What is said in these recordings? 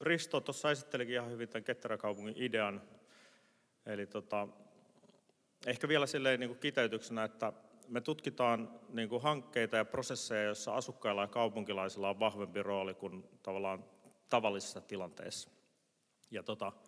Risto tuossa esittelikin ihan hyvin tämän Ketteräkaupungin idean. Eli ehkä vielä silleen niin kuin kiteytyksenä, että me tutkitaan niin kuin hankkeita ja prosesseja, joissa asukkailla ja kaupunkilaisilla on vahvempi rooli kuin tavallaan tavallisissa tilanteissa. Ja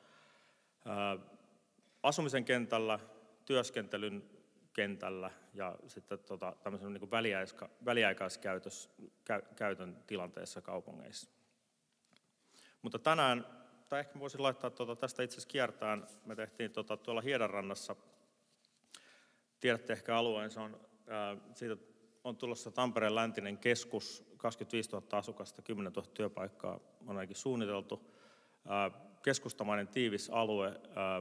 asumisen kentällä, työskentelyn kentällä ja sitten tämmöisen niin kuin väliaikaiskäytön tilanteessa kaupungeissa. Mutta tänään, tai ehkä voisin laittaa tästä itse asiassa kiertään, me tehtiin tuolla Hiedanrannassa, tiedätte ehkä alueen, siitä on tulossa Tampereen läntinen keskus, 25 000 asukasta, 10 000 työpaikkaa on ainakin suunniteltu. Keskustamainen tiivis alue,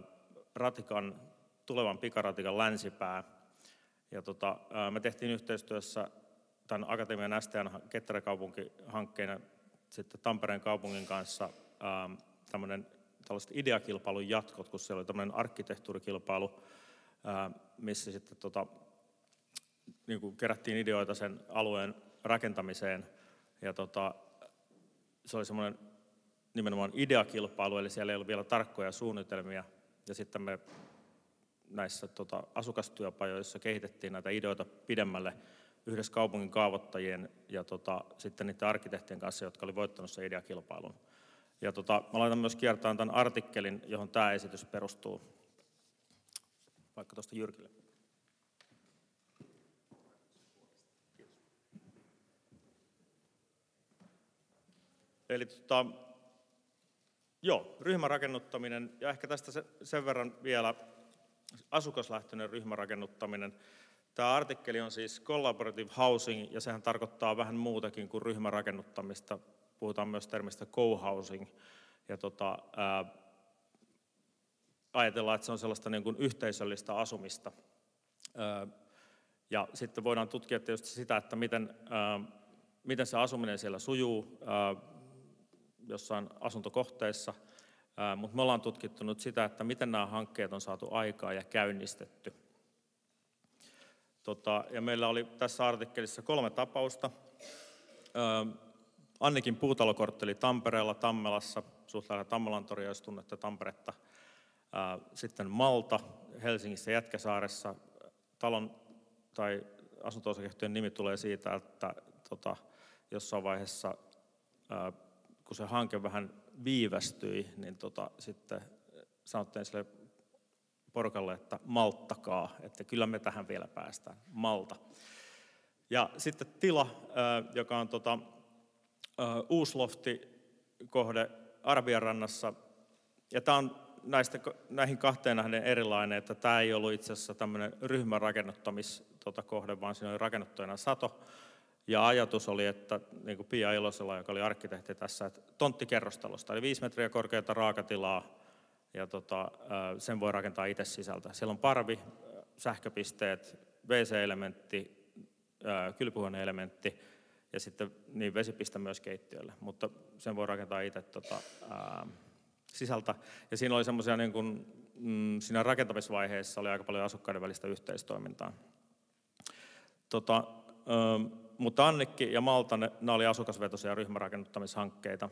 tulevan pikaratikan länsipää. Ja me tehtiin yhteistyössä tämän Akatemian STN Ketteräkaupunki-hankkeen sitten Tampereen kaupungin kanssa tällaiset ideakilpailun jatkot, kun siellä oli tämmöinen arkkitehtuurikilpailu, missä sitten niin kuin kerättiin ideoita sen alueen rakentamiseen. Ja se oli semmoinen nimenomaan ideakilpailu, eli siellä ei ollut vielä tarkkoja suunnitelmia. Ja sitten me näissä asukastyöpajoissa kehitettiin näitä ideoita pidemmälle yhdessä kaupungin kaavoittajien ja sitten niiden arkkitehtien kanssa, jotka oli voittanut sen ideakilpailun. Ja mä laitan myös kiertämään tämän artikkelin, johon tämä esitys perustuu, vaikka tuosta Jyrkille. Eli ryhmärakennuttaminen, ja ehkä tästä sen verran vielä asukaslähtöinen ryhmärakennuttaminen. Tämä artikkeli on siis collaborative housing, ja sehän tarkoittaa vähän muutakin kuin ryhmärakennuttamista. Puhutaan myös termistä co-housing. Ja ajatellaan, että se on sellaista niin kuin yhteisöllistä asumista. Ja sitten voidaan tutkia tietysti sitä, että miten se asuminen siellä sujuu jossain asuntokohteessa. Mutta me ollaan tutkittu nyt sitä, että miten nämä hankkeet on saatu aikaan ja käynnistetty. Ja meillä oli tässä artikkelissa 3 tapausta. Annikin puutalokortteli Tampereella, Tammelassa, suht lähellä Tammelantoria, jos tunnette Tamperetta. Sitten Malta, Helsingissä, Jätkäsaaressa. Talon tai asunto-osakeyhtiön nimi tulee siitä, että jossain vaiheessa, kun se hanke vähän viivästyi, niin sitten sanottiin sille porukalle, että malttakaa, että kyllä me tähän vielä päästään, Malta. Ja sitten Tila, joka on uuslofti-kohde Arabianrannassa, ja tämä on näihin 2 nähden erilainen, että tämä ei ollut itse asiassa tämmöinen ryhmärakennuttamiskohde, vaan siinä oli rakennuttajana Sato. Ja ajatus oli, että niin kuin Pia Ilosela, joka oli arkkitehti tässä, että tonttikerrostalosta, eli 5 metriä korkeata raakatilaa, ja sen voi rakentaa itse sisältä. Siellä on parvi, sähköpisteet, WC-elementti, kylpyhuone-elementti ja sitten niin vesipiste myös keittiölle, mutta sen voi rakentaa itse sisältä. Ja siinä oli semmoisia, niin kuin, siinä rakentamisvaiheessa oli aika paljon asukkaiden välistä yhteistoimintaa. Mutta Annikki ja Malta, nämä oli asukasvetoisia ryhmärakennuttamishankkeita.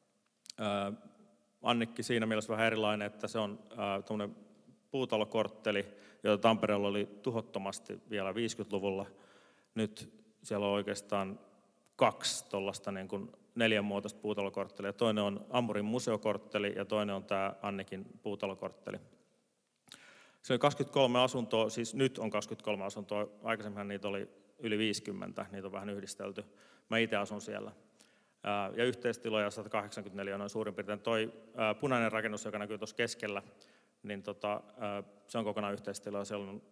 Annikki siinä mielessä vähän erilainen, että se on tuommoinen puutalokortteli, jota Tampereella oli tuhottomasti vielä 50-luvulla. Nyt siellä on oikeastaan 2 tuollaista niin kuin 4-muotoista puutalokorttelia. Toinen on Amurin museokortteli ja toinen on tämä Annikin puutalokortteli. Se oli 23 asuntoa, siis nyt on 23 asuntoa, aikaisemmin niitä oli yli 50, niitä on vähän yhdistelty. Mä itse asun siellä. Ja yhteistiloja 184 on noin suurin piirtein. Toi punainen rakennus, joka näkyy tuossa keskellä, niin se on kokonaan yhteistiloja. Siellä on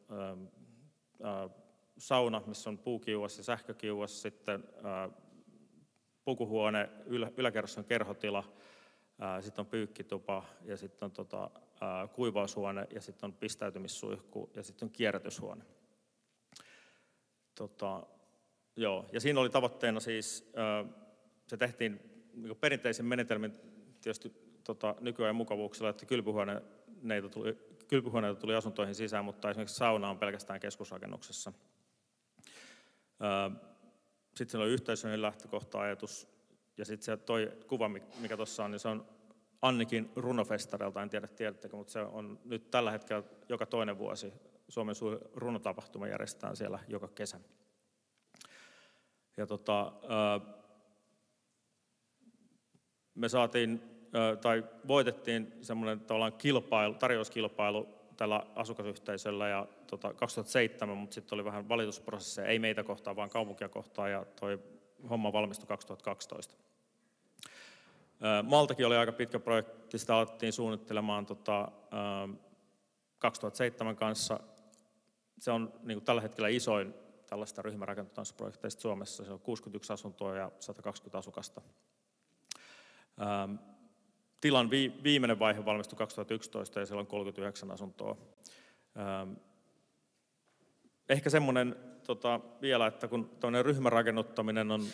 sauna, missä on puukiuas ja sähkökiuas, sitten pukuhuone, yläkerrassa on kerhotila, sitten on pyykkitupa ja sitten on kuivaushuone ja sitten on pistäytymissuihku ja sitten on kierrätyshuone. Joo. Ja siinä oli tavoitteena siis, se tehtiin niin perinteisin menetelmin tietysti nykyajan mukavuuksilla, että kylpyhuoneita tuli asuntoihin sisään, mutta esimerkiksi sauna on pelkästään keskusrakennuksessa. Sitten siinä oli yhteisöllinen lähtökohta-ajatus, ja sitten se toi kuva, mikä tuossa on, niin se on Annikin runofestareilta, en tiedä tiedättekö, mutta se on nyt tällä hetkellä joka toinen vuosi. Suomen suuri runotapahtuma järjestetään siellä joka kesä. Ja me voitettiin semmoinen tavallaan tarjouskilpailu tällä asukasyhteisöllä ja 2007, mutta sitten oli vähän valitusprosesseja, ei meitä kohtaan, vaan kaupunkia kohtaan, ja toi homma valmistui 2012. Maltakin oli aika pitkä projekti, sitä alettiin suunnittelemaan 2007 kanssa. Se on niin kuin tällä hetkellä isoin tällaista ryhmärakentamisprojekteista Suomessa. Se on 61 asuntoa ja 120 asukasta. Tilan viimeinen vaihe valmistui 2011 ja siellä on 39 asuntoa. Ehkä semmoinen vielä, että kun tämmöinen ryhmärakennuttaminen on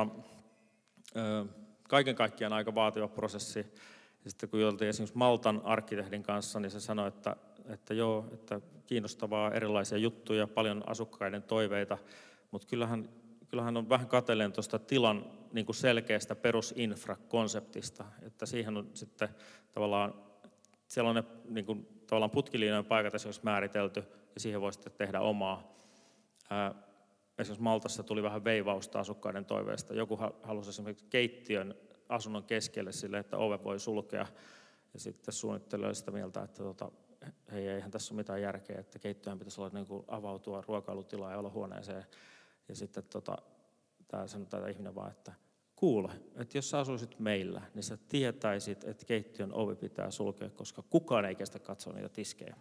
kaiken kaikkiaan aika vaativa prosessi, ja sitten kun juteltiin esimerkiksi Maltan arkkitehdin kanssa, niin se sanoi, että joo, että kiinnostavaa erilaisia juttuja, paljon asukkaiden toiveita, mutta kyllähän on vähän katsellen tuosta tilan niin kuin selkeästä perusinfrakonseptista, että siihen on sitten tavallaan sellainen niin kuin, tavallaan putkilinjojen paikat esimerkiksi määritelty, ja siihen voi sitten tehdä omaa. Esimerkiksi Maltassa tuli vähän veivausta asukkaiden toiveista. Joku halusi esimerkiksi keittiön asunnon keskelle sille, että ove voi sulkea, ja sitten suunnittelija oli sitä mieltä, että hei, eihän tässä ole mitään järkeä, että keittiön pitäisi olla niin kuin avautua ruokailutilaa ja olohuoneeseen. Ja sitten tämä ihminen vaan, että kuule, että jos sä asuisit meillä, niin sä tietäisit, että keittiön ovi pitää sulkea, koska kukaan ei kestä katsoa niitä tiskejä.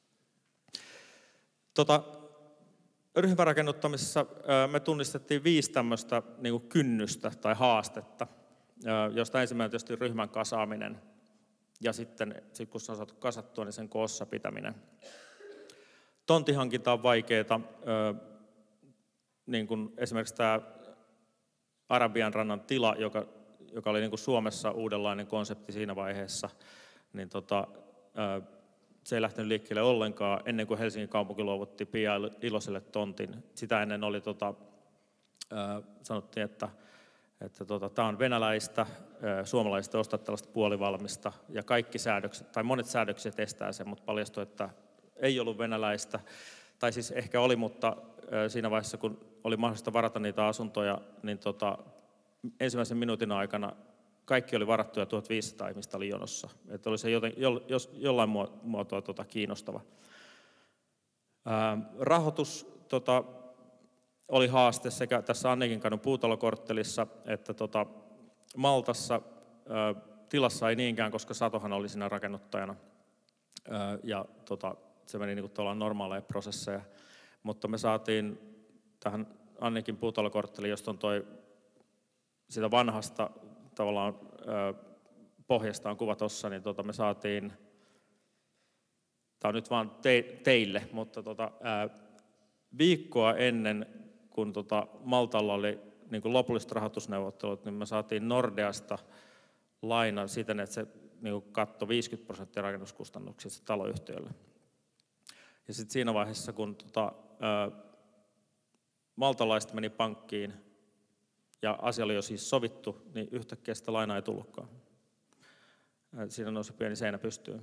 Ryhmärakennuttamisessa me tunnistettiin 5 tämmöistä niin kuin kynnystä tai haastetta, josta ensimmäinen tietysti ryhmän kasaaminen ja sitten kun se on saatu kasattua, niin sen koossa pitäminen. Tontihankinta on vaikeaa, niin kuin esimerkiksi tämä Arabian rannan tila, joka oli niin kuin Suomessa uudenlainen konsepti siinä vaiheessa, niin se ei lähtenyt liikkeelle ollenkaan ennen kuin Helsingin kaupunki luovutti Pia Iloselle tontin. Sitä ennen oli sanottiin, että tämä on venäläistä, suomalaiset ostaa tällaista puolivalmista ja kaikki säädökset, tai monet säädökset estää sen, mutta paljastui, että ei ollut venäläistä, tai siis ehkä oli, mutta siinä vaiheessa, kun oli mahdollista varata niitä asuntoja, niin ensimmäisen minuutin aikana kaikki oli varattu ja 1500 ihmistä oli jonossa. Että oli se jollain muotoa kiinnostava. Rahoitus oli haaste sekä tässä Annikinkadun puutalokorttelissa että Maltassa. Tilassa ei niinkään, koska Satohan oli siinä rakennuttajana. Ja se meni niin kuin normaaleja prosesseja. Mutta me saatiin tähän Annikin puutalokortteliin, josta on sitä vanhasta tavallaan pohjasta on kuva tuossa, niin me saatiin, tämä on nyt vaan teille, mutta viikkoa ennen kun Maltalla oli niin kuin lopulliset rahoitusneuvottelut, niin me saatiin Nordeasta laina siten, että se niin kattoi 50% rakennuskustannuksista taloyhtiölle. Ja sitten siinä vaiheessa, kun maltalaiset meni pankkiin ja asia oli jo siis sovittu, niin yhtäkkiä sitä lainaa ei tullutkaan. Siinä nousi pieni seinä pystyyn.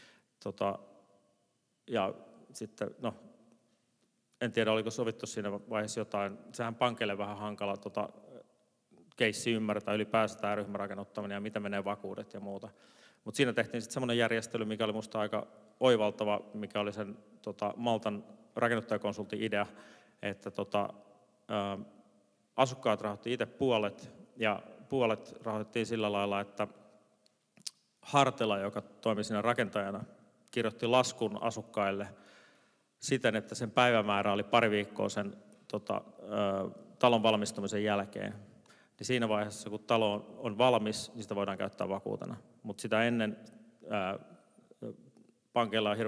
Ja sitten, en tiedä oliko sovittu siinä vaiheessa jotain. Sehän pankeille vähän hankala keissi ymmärtää ylipäänsä tämä ryhmärakennuttaminen ja miten menee vakuudet ja muuta. Mutta siinä tehtiin sitten semmoinen järjestely, mikä oli musta aika oivaltava, mikä oli sen Maltan rakennuttajakonsultin idea, että asukkaat rahoitti itse puolet ja puolet rahoitettiin sillä lailla, että Hartela, joka toimi siinä rakentajana, kirjoitti laskun asukkaille siten, että sen päivämäärä oli pari viikkoa sen talon valmistumisen jälkeen. Niin siinä vaiheessa, kun talo on valmis, niin sitä voidaan käyttää vakuutena. Mutta sitä ennen pankeilla on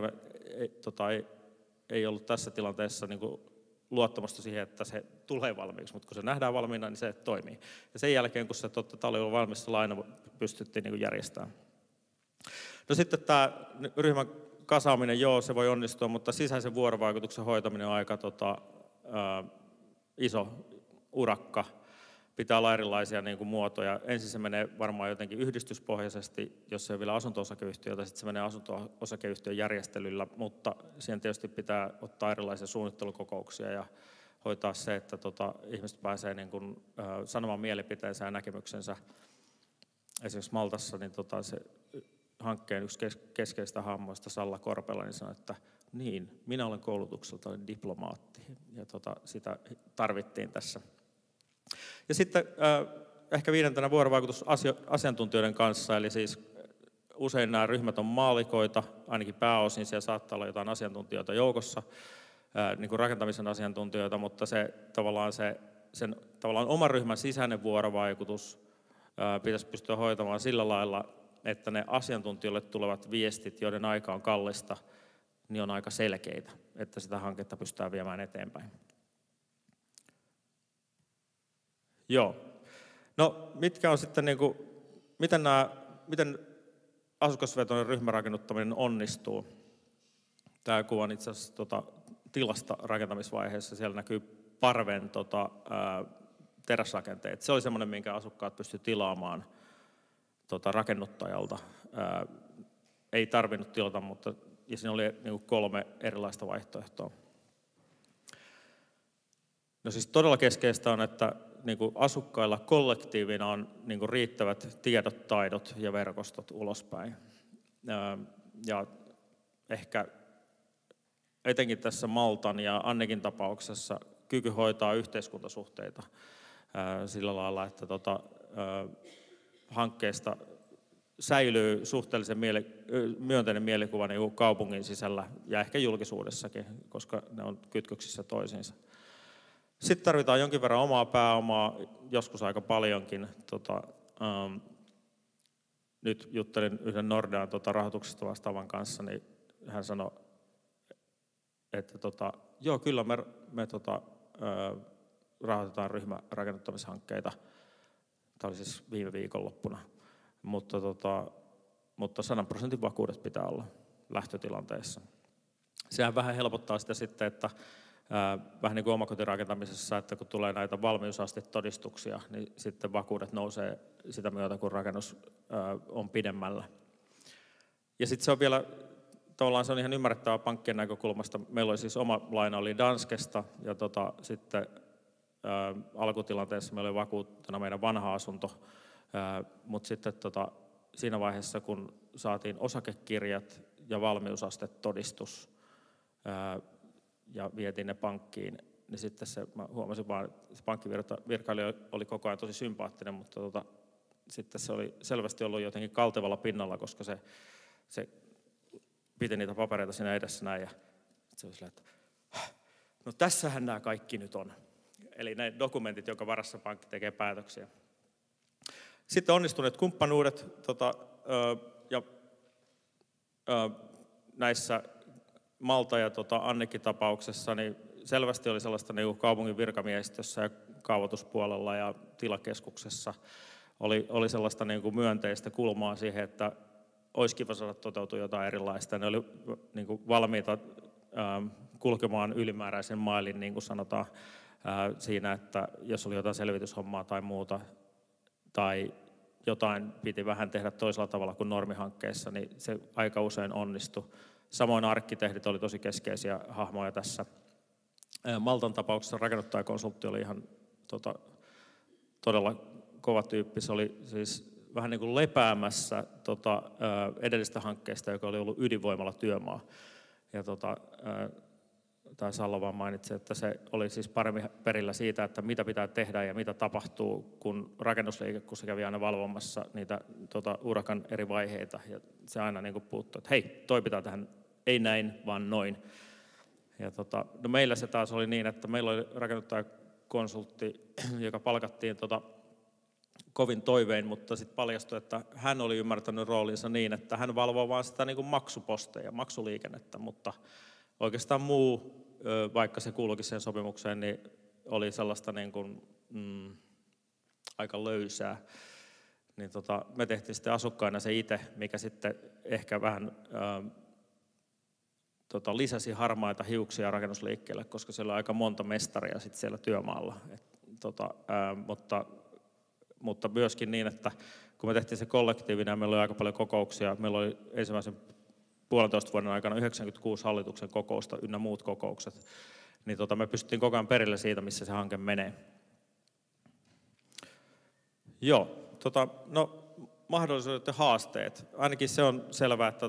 ei ollut tässä tilanteessa niin kuin luottamusta siihen, että se tulee valmiiksi, mutta kun se nähdään valmiina, niin se toimii. Ja sen jälkeen, kun se talo on valmis, se laina pystyttiin niin kuin järjestämään. No sitten tämä ryhmän kasaaminen, joo, se voi onnistua, mutta sisäisen vuorovaikutuksen hoitaminen on aika iso urakka. pitää olla erilaisia niin kuin muotoja. Ensin se menee varmaan jotenkin yhdistyspohjaisesti, jos se on vielä asunto-osakeyhtiötä, sitten se menee asunto-osakeyhtiön järjestelyllä, mutta siihen tietysti pitää ottaa erilaisia suunnittelukokouksia ja hoitaa se, että ihmiset pääsee niin kuin, sanomaan mielipiteensä ja näkemyksensä. Esimerkiksi Maltassa niin se hankkeen yksi keskeistä hahmoista Salla Korpela niin sanoi, että niin, minä olen koulutukselta diplomaatti, ja sitä tarvittiin tässä. Ja sitten ehkä viidentenä vuorovaikutus asiantuntijoiden kanssa, eli siis usein nämä ryhmät on maalikoita, ainakin pääosin siellä saattaa olla jotain asiantuntijoita joukossa, niin kuin rakentamisen asiantuntijoita, mutta sen tavallaan oman ryhmän sisäinen vuorovaikutus pitäisi pystyä hoitamaan sillä lailla, että ne asiantuntijoille tulevat viestit, joiden aika on kallista, niin on aika selkeitä, että sitä hanketta pystytään viemään eteenpäin. Joo. No, mitkä on sitten miten asukasvetoinen ryhmärakennuttaminen onnistuu? Tämä kuva on itse asiassa tilasta rakentamisvaiheessa. Siellä näkyy parven teräsrakenteet. Se oli semmoinen, minkä asukkaat pystyivät tilaamaan rakennuttajalta. Ei tarvinnut tilata, mutta ja siinä oli niin 3 erilaista vaihtoehtoa. No siis todella keskeistä on, että niin kuin asukkailla kollektiivina on niin kuin riittävät tiedot, taidot ja verkostot ulospäin. Ja ehkä etenkin tässä Maltan ja Annekin tapauksessa kyky hoitaa yhteiskuntasuhteita sillä lailla, että hankkeesta säilyy suhteellisen myönteinen mielikuva niin kuin kaupungin sisällä ja ehkä julkisuudessakin, koska ne on kytköksissä toisiinsa. Sitten tarvitaan jonkin verran omaa pääomaa, joskus aika paljonkin. Nyt juttelin yhden Nordean rahoituksesta vastaavan kanssa, niin hän sanoi, että joo, kyllä me rahoitetaan ryhmärakennuttamishankkeita. Tämä oli siis viime viikonloppuna. Mutta 100% vakuudet pitää olla lähtötilanteessa. Sehän vähän helpottaa sitä sitten, että vähän niin kuin omakotirakentamisessa, että kun tulee näitä valmiusastetodistuksia, niin sitten vakuudet nousee sitä myötä, kun rakennus on pidemmällä. Ja sitten se on vielä, tavallaan se on ihan ymmärrettävää pankkien näkökulmasta. Meillä oli siis oma laina oli Danskesta, ja sitten alkutilanteessa meillä oli vakuuttuna meidän vanha asunto, mutta sitten siinä vaiheessa, kun saatiin osakekirjat ja valmiusastetodistus, ja vietiin ne pankkiin, niin sitten mä huomasin vaan, että se pankkivirkailija oli koko ajan tosi sympaattinen, mutta sitten se oli selvästi ollut jotenkin kaltevalla pinnalla, koska se piti niitä papereita siinä edessä näin, ja se oli silleen, että no tässähän nämä kaikki nyt on. Eli ne dokumentit, jonka varassa pankki tekee päätöksiä. Sitten onnistuneet kumppanuudet ja näissä Malta ja Annekin tapauksessa niin selvästi oli sellaista niin kuin kaupungin virkamiehistössä ja kaavoituspuolella ja tilakeskuksessa oli sellaista niin kuin myönteistä kulmaa siihen, että olisi kiva saada toteutua jotain erilaista. Ne oli niin kuin valmiita kulkemaan ylimääräisen mailin, niin kuin sanotaan, siinä, että jos oli jotain selvityshommaa tai muuta, tai jotain piti vähän tehdä toisella tavalla kuin normihankkeessa, niin se aika usein onnistui. Samoin arkkitehdit oli tosi keskeisiä hahmoja tässä. Maltan tapauksessa rakennuttajakonsultti oli ihan todella kova tyyppi. Se oli siis vähän niin kuin lepäämässä edellisestä hankkeesta, joka oli ollut ydinvoimalla työmaa. Ja tai Salla vaan mainitsi, että se oli siis paremmin perillä siitä, että mitä pitää tehdä ja mitä tapahtuu, kun rakennusliike, kun se kävi aina valvomassa niitä urakan eri vaiheita. Ja se aina niin kuin puuttui, että hei, toi pitää tähän, ei näin, vaan noin. Ja no meillä se taas oli niin, että meillä oli rakennuttajakonsultti, joka palkattiin kovin toivein, mutta sitten paljastui, että hän oli ymmärtänyt roolinsa niin, että hän valvoo vaan sitä niin kuin maksuposteja, maksuliikennettä, mutta oikeastaan muu, vaikka se kuuluikin sen sopimukseen, niin oli sellaista niin kuin, aika löysää. Niin me tehtiin sitten asukkaina se itse, mikä sitten ehkä vähän lisäsi harmaita hiuksia rakennusliikkeelle, koska siellä oli aika monta mestaria sitten siellä työmaalla. Mutta mutta myöskin niin, että kun me tehtiin se kollektiivinen ja meillä oli aika paljon kokouksia, meillä oli ensimmäisen 1,5 vuoden aikana 96 hallituksen kokousta ynnä muut kokoukset, niin me pystyttiin koko ajan perille siitä, missä se hanke menee. Joo, no mahdollisuudet ja haasteet. Ainakin se on selvää, että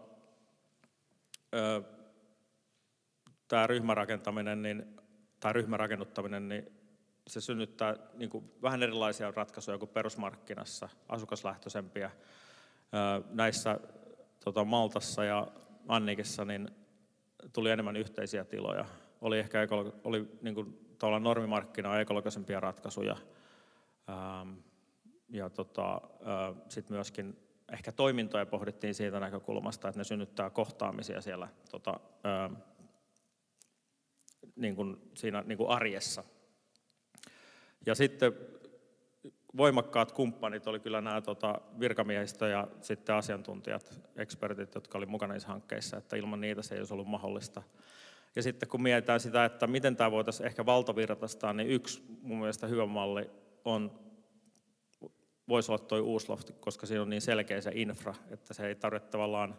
tämä ryhmärakentaminen tai ryhmärakennuttaminen, niin se synnyttää niin kuin vähän erilaisia ratkaisuja kuin perusmarkkinassa, asukaslähtöisempiä. Näissä Maltassa ja Annikissa niin tuli enemmän yhteisiä tiloja. Oli ehkä niin kuin normimarkkinaa ekologisempia ratkaisuja. Ja sitten myöskin ehkä toimintoja pohdittiin siitä näkökulmasta, että ne synnyttää kohtaamisia siellä niin kuin siinä niin kuin arjessa. Ja sitten voimakkaat kumppanit oli kyllä nämä virkamiehistö ja sitten asiantuntijat, ekspertit, jotka oli mukana niissä hankkeissa, että ilman niitä se ei olisi ollut mahdollista. Ja sitten kun mietitään sitä, että miten tämä voitaisiin ehkä valtavirtaistaa, niin yksi mun mielestä hyvä malli voisi olla tuo Uusloft, koska siinä on niin selkeä se infra, että se ei tarvitse tavallaan,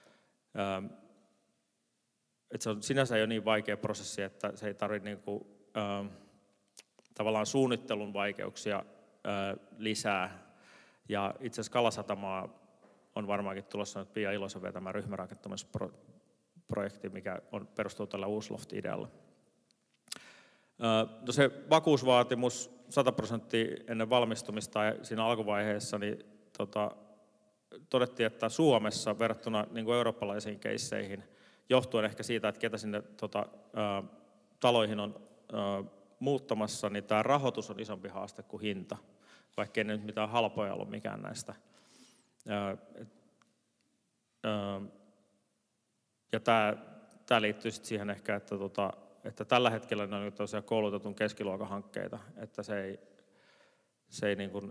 että se on sinänsä jo niin vaikea prosessi, että se ei tarvitse niinku, tavallaan suunnittelun vaikeuksia lisää. Ja itse asiassa Kalasatamaa on varmaankin tulossa nyt pian Iloisen vetämä ryhmärakentamisprojekti, mikä perustuu tällä Uusloft-idealla. No se vakuusvaatimus 100% ennen valmistumista ja siinä alkuvaiheessa niin todettiin, että Suomessa verrattuna niin kuin eurooppalaisiin keisseihin, johtuen ehkä siitä, että ketä sinne taloihin on muuttamassa, niin tämä rahoitus on isompi haaste kuin hinta, vaikka ei nyt mitään halpoja ollut mikään näistä. Ja tämä liittyy sitten siihen ehkä, että tällä hetkellä ne on tosiaan koulutetun keskiluokan hankkeita, että se ei niin kuin,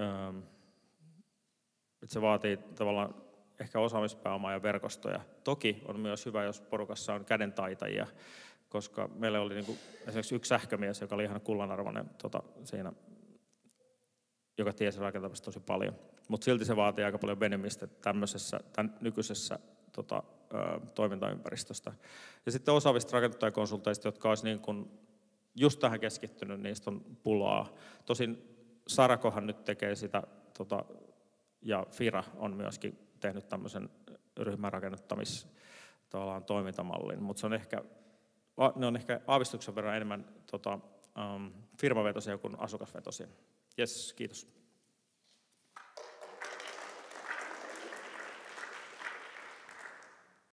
että se vaatii tavallaan ehkä osaamispääomaa ja verkostoja. Toki on myös hyvä, jos porukassa on kädentaitajia, koska meillä oli niin kuin esimerkiksi yksi sähkömies, joka oli ihan kullanarvoinen siinä, joka tiesi rakentamista tosi paljon. Mutta silti se vaatii aika paljon venemistä tämän nykyisessä toimintaympäristöstä. Ja sitten osaavista rakennuttajakonsulteista, jotka olisi niin kuin just tähän keskittynyt, niistä on pulaa. Tosin Sarakohan nyt tekee sitä, ja Fira on myöskin tehnyt tämmöisen ryhmärakennuttamis toimintamallin, mutta ne on ehkä aavistuksen verran enemmän firmavetoisia kuin asukasvetoisia. Jes, kiitos.